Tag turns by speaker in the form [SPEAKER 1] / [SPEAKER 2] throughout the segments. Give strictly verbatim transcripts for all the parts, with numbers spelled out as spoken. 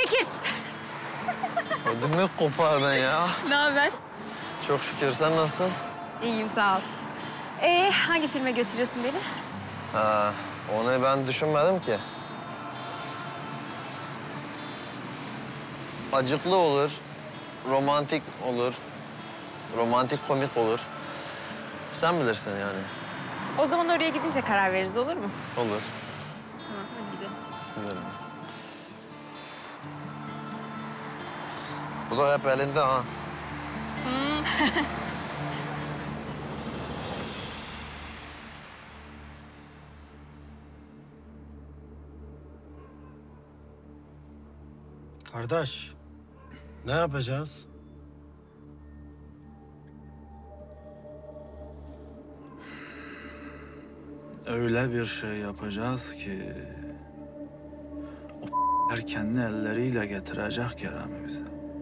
[SPEAKER 1] Çekil.
[SPEAKER 2] Ödümü kopardın ya.
[SPEAKER 1] Ne haber?
[SPEAKER 2] Çok şükür. Sen nasılsın?
[SPEAKER 1] İyiyim, sağ ol. Ee, hangi filme götürüyorsun beni?
[SPEAKER 2] Ha, onu ben düşünmedim ki. Acıklı olur, romantik olur, romantik komik olur. Sen bilirsin yani.
[SPEAKER 1] O zaman oraya gidince karar veririz, olur mu?
[SPEAKER 2] Olur.
[SPEAKER 1] Ha, hadi gidelim.
[SPEAKER 2] Bilirim. Bu da hep elinde ha.
[SPEAKER 1] Hmm.
[SPEAKER 3] Kardeş, ne yapacağız?
[SPEAKER 4] Öyle bir şey yapacağız ki... ...o kendi elleriyle getirecek Kerem'i bize.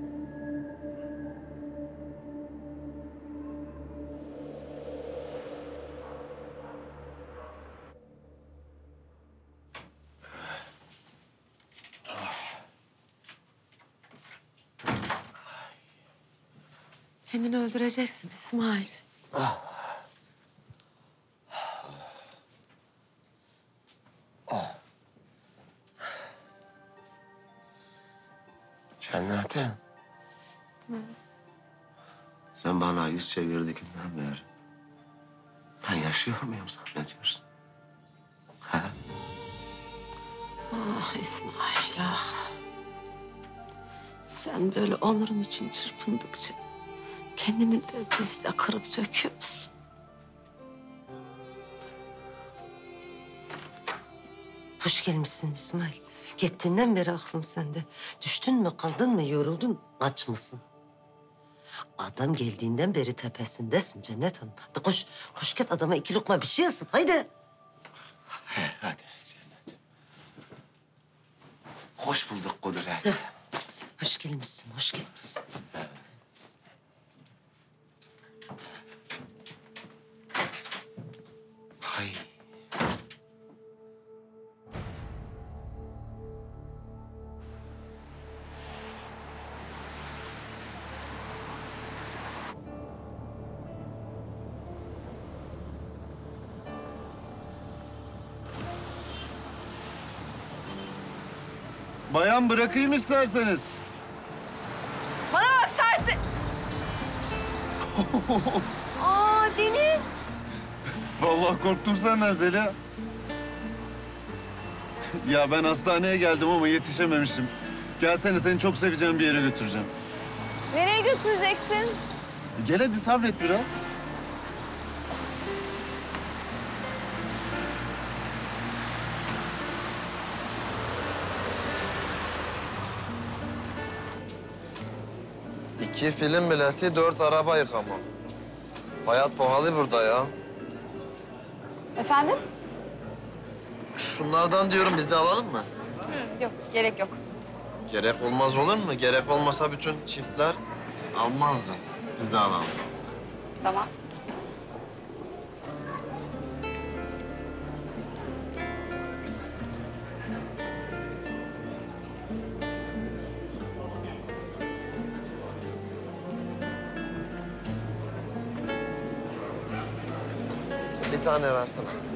[SPEAKER 5] Kendini öldüreceksin İsmail.
[SPEAKER 3] Ah. Ah. Cennetim.
[SPEAKER 5] Hı.
[SPEAKER 3] Sen bana yüz çevirdiğinden beri ben yaşıyor muyum zannediyorsun? Ha?
[SPEAKER 5] Ah İsmail ah. Sen böyle onurun için çırpındıkça kendini de biz de kırıp döküyorsun.
[SPEAKER 6] Hoş gelmişsin İsmail. Gittiğinden beri aklım sende. Düştün mü, kaldın mı, yoruldun, aç mısın? Adam geldiğinden beri tepesindesin Cennet Hanım. Hadi koş, koş git adama iki lokma bir şey ısıt, haydi.
[SPEAKER 3] He, hadi Cennet. Hoş bulduk Kudret.
[SPEAKER 6] Heh. Hoş gelmişsin, hoş gelmişsin.
[SPEAKER 3] Hay.
[SPEAKER 4] Bayan bırakayım isterseniz.
[SPEAKER 1] Bana bak Sersi. Aa Deniz.
[SPEAKER 4] Vallahi korktum senden Zeliha. Ya ben hastaneye geldim ama yetişememişim. Gelsene, seni çok seveceğim bir yere götüreceğim.
[SPEAKER 1] Nereye götüreceksin?
[SPEAKER 4] Gel hadi, sabret biraz.
[SPEAKER 2] İki film bileti, dört araba yıkama. Hayat pahalı burada ya.
[SPEAKER 1] Efendim?
[SPEAKER 2] Şunlardan diyorum, biz de alalım mı?
[SPEAKER 1] Hı, yok, gerek yok.
[SPEAKER 2] Gerek olmaz olur mu? Gerek olmasa bütün çiftler almazdı. Biz de alalım.
[SPEAKER 1] Tamam.
[SPEAKER 2] Bir tane versene.